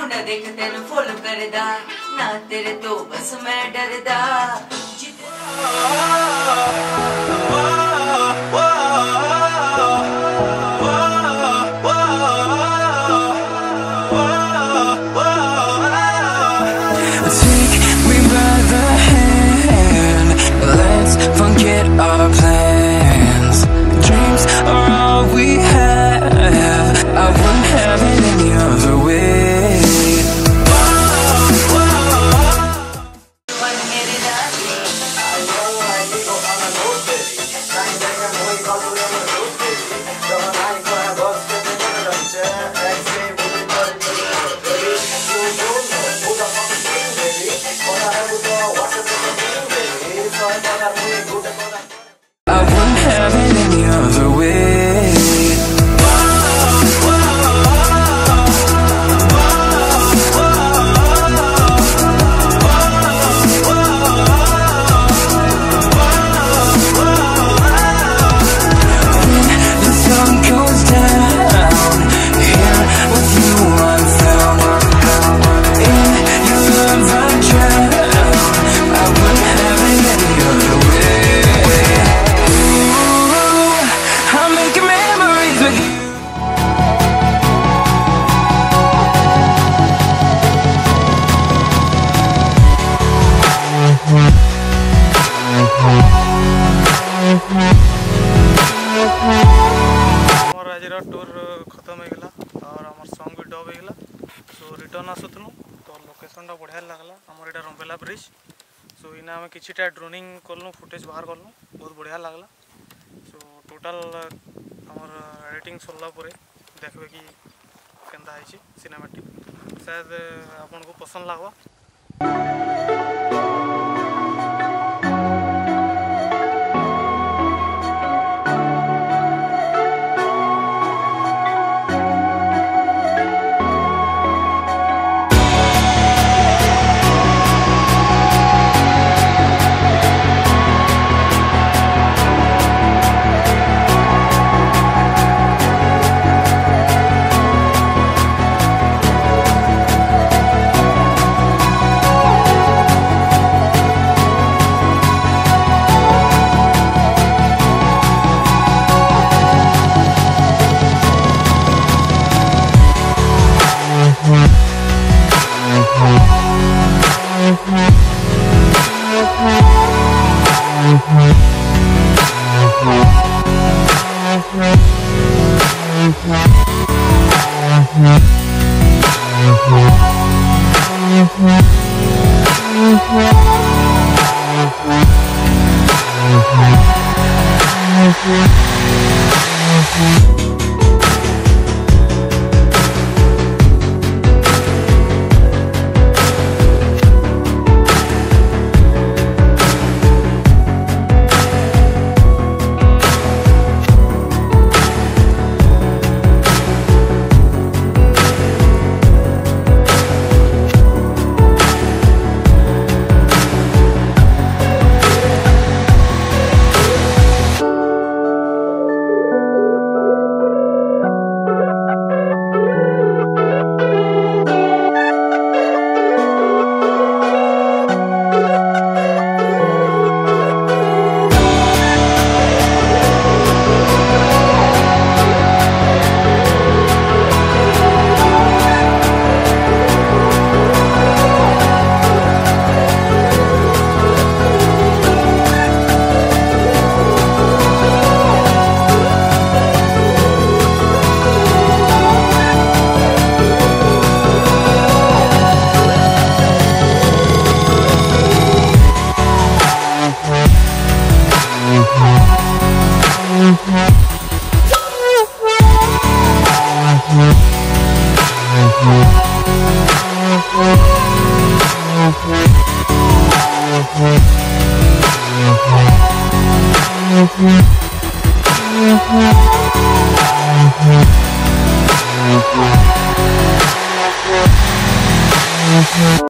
मुंडा देख तेन फुल करदा ना तेरे तो बस मैं डरदा Forget our plans. Dreams are all we have. I wouldn't have it any other way. I wouldn't have it any other way. When the sun goes down, here with you I'm found. In your love I drown. I wouldn't have it any other way. I'm making memories with you. आज tour खत्म होगा और आम song भी dub होगा सो return आसुलू तो location बढ़िया लगला आमर यहाँ रंबेला ब्रिज सो इना आम किटा ड्रोनिंग कलु फुटेज बाहर कलु बहुत बढ़िया लगला सो टोटाल आमर एडिटिंग सरला देखबे कि केनता है सिनेमेटिक शायद आपन को पसंद लगवा।